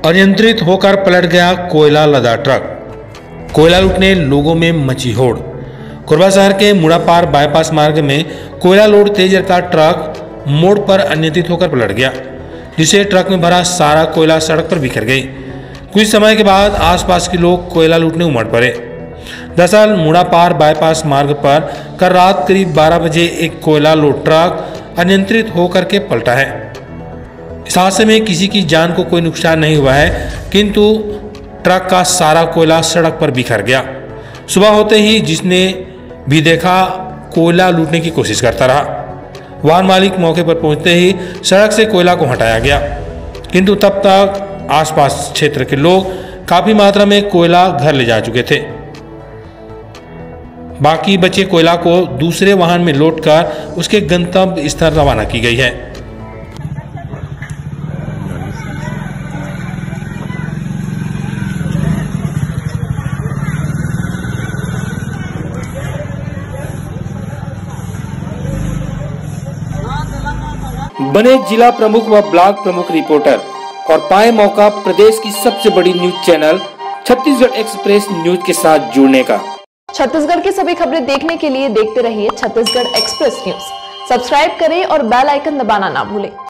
अनियंत्रित होकर पलट गया कोयला लदा ट्रक। कोयला लूटने लोगों में मची होड़। कोरबा शहर के मुड़ापार बाईपास मार्ग में कोयला लोड तेज रफ्तार ट्रक मोड़ पर अनियंत्रित होकर पलट गया, जिससे ट्रक में भरा सारा कोयला सड़क पर बिखर गई। कुछ समय के बाद आसपास के लोग कोयला लूटने उमड़ पड़े। दरअसल मुड़ापार बाईपास मार्ग पर कल रात करीब 12 बजे एक कोयला लोड ट्रक अनियंत्रित होकर के पलटा है। इस हादसे में किसी की जान को कोई नुकसान नहीं हुआ है, किंतु ट्रक का सारा कोयला सड़क पर बिखर गया। सुबह होते ही जिसने भी देखा कोयला लूटने की कोशिश करता रहा। वाहन मालिक मौके पर पहुंचते ही सड़क से कोयला को हटाया गया, किंतु तब तक आसपास क्षेत्र के लोग काफी मात्रा में कोयला घर ले जा चुके थे। बाकी बचे कोयला को दूसरे वाहन में लोडकर उसके गंतव्य स्थल रवाना की गई है। बने जिला प्रमुख व ब्लॉक प्रमुख रिपोर्टर और पाए मौका प्रदेश की सबसे बड़ी news channel Chhattisgarh express news के साथ जुड़ने का। छत्तीसगढ़ की सभी खबरें देखने के लिए देखते रहिए छत्तीसगढ़ एक्सप्रेस न्यूज। सब्सक्राइब करें और बेल आइकन दबाना ना भूलें।